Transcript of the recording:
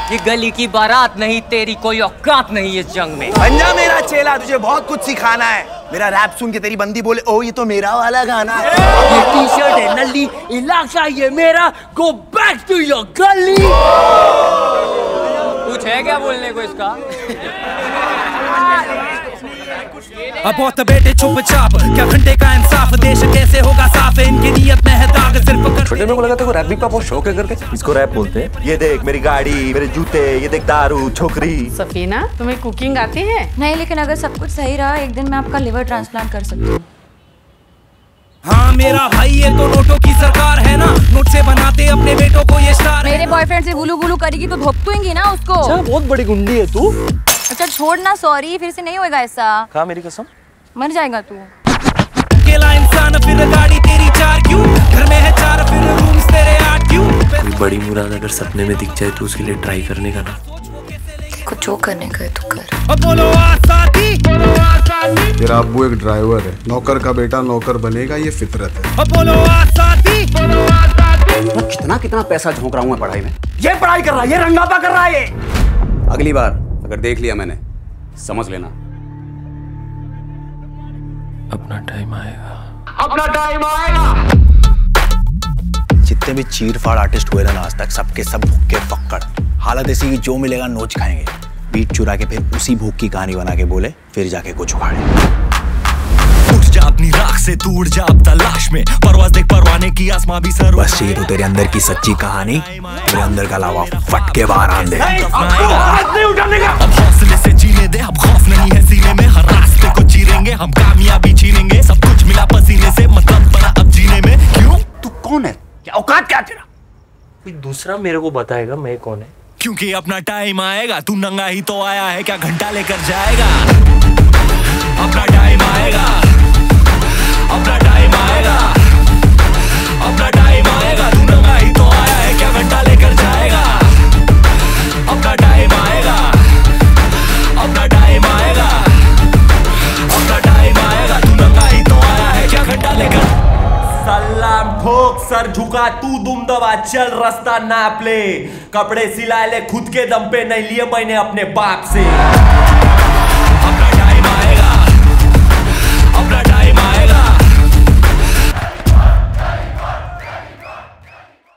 ये गली की बारात नहीं, तेरी कोई औकात नहीं इस जंग में। बन जा मेरा चेला, तुझे बहुत कुछ सिखाना है। मेरा रैप सुन के तेरी बंदी बोले ओ ये तो मेरा वाला गाना है। ये टी शर्ट है नल्ली, इलाका ये मेरा, गो बैक टू योर गली। कुछ है क्या बोलने को इसका? अब बहुत बेटे चुपचाप, क्या घंटे का इंसाफ, देश कैसे होगा साफ, इनकी नियत में है दाग सिर्फ। छोटे में को लगा था रैप भी का बहुत शौक है करके, इसको रैप बोलते हैं। ये देख मेरी गाड़ी, मेरे जूते, ये देख दारू, छोकरी। सफीना, तुम्हें कुकिंग आती है? नहीं, लेकिन अगर सब कुछ सही रहा एक दिन मैं आपका लिवर ट्रांसप्लांट कर सकती हूँ। हाँ मेरा भाई, ये तो नोटों की सरकार है ना, नोट से बनाते अपने बेटों को ये स्टार। मेरे बॉयफ्रेंड से गुलू गुलू करेगी तो धोपतूंगी ना उसको। अच्छा, बहुत बड़ी गुंडी है तू। अच्छा छोड़ ना, सॉरी, फिर से नहीं होएगा ऐसा। कहा मेरी कसम, मर जाएगा तू। अकेला इंसान फिर गाड़ी तेरी 4 क्यों, घर में है 4 फिर रूम्स तेरे 8 क्यों। कोई बड़ी मुराद अगर सपने में दिख जाए तो उसके लिए ट्राई करने का ना। कुछ जो करने का है तो कर। अब बोलो आसादी, बोलो आसादी। तेरा अब्बू एक ड्राइवर है, नौकर का बेटा नौकर बनेगा, ये फितरत है। अब बोलो आसादी, बोलो आसादी। मैं कितना कितना पैसा झोंक रहा हूँ मैं पढ़ाई में। ये पढ़ाई कर रहा है, ये रंगापा कर रहा है ये। अगली बार अगर देख लिया मैंने, समझ लेना अपना टाइम आएगा, अपना टाइम आएगा। जितने भी चीर फाड़ आर्टिस्ट हुए ना आज तक, सबके सब भूखे पक्कड़। हालत ऐसी कि जो मिलेगा नोच खाएंगे, बीट चुरा के फिर उसी भूख की कहानी बना के बोले फिर जाके कुछ उखाड़े। उठ जा अपनी राख से, तू उड़ जा अब तलाश में, परवाज़ देख परवाने की आसमां भी सर। बस ये तो तेरे अंदर की सच्ची कहानी, तेरे अंदर का लावा फट के बाहर आन दे। अब हौसले से जीने दे, अब खौफ नहीं है सीने में, हर रास्ते को चीरेंगे हम, कामयाबी छीनेंगे, सब कुछ मिला पसीने से, मतलब बना अब जीने में। क्यों? तू कौन है? क्या औकात क्या तेरा? कोई दूसरा मेरे को बताएगा मैं कौन है। क्योंकि अपना टाइम आएगा, तू नंगा ही तो आया है, क्या घंटा लेकर जाएगा। अपना टाइम आएगा, अपना टाइम आएगा, अपना टाइम आएगा, तू नंगा ही तो आया है, क्या घंटा लेकर जाएगा। अपना टाइम आएगा, अपना टाइम आएगा, अपना टाइम आएगा, तू नंगा ही तो आया है, क्या घंटा लेकर। सलाम ठोक सर झुका, तू दुम दबा चल रास्ता नाप ले, कपड़े सिला ले खुद के दम पे, नहीं लिए मैंने अपने बाप से।